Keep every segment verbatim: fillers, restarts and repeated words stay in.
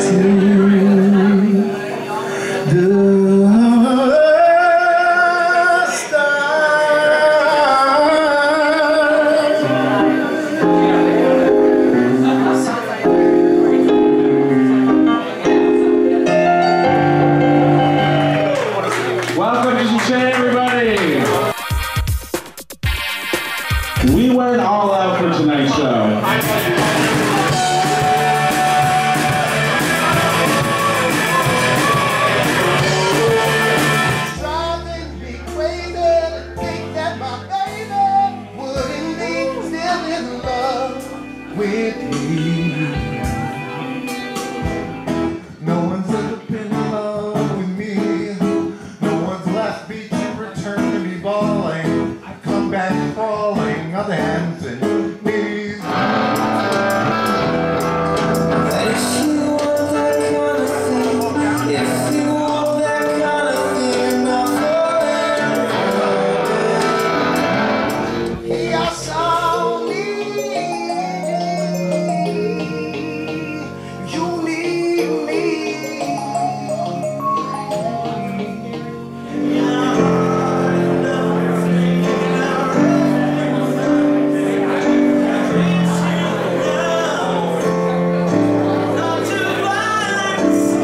Welcome to Touché, everybody! We went all out for tonight's show. Driving me crazy to think that my baby wouldn't be still in love with me. No one's ever been in love with me. No one's left me to return to me bawling. I come back crawling on the hands and knees. If you want that kind of thing, if you want that kind of thing, now forever. Yes, I'll need you, need me.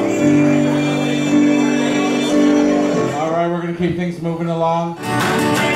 All right, we're going to keep things moving along.